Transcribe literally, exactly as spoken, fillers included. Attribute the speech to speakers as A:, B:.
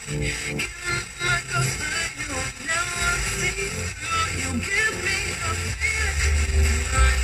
A: You like a fire, you never see through. You give me a feeling.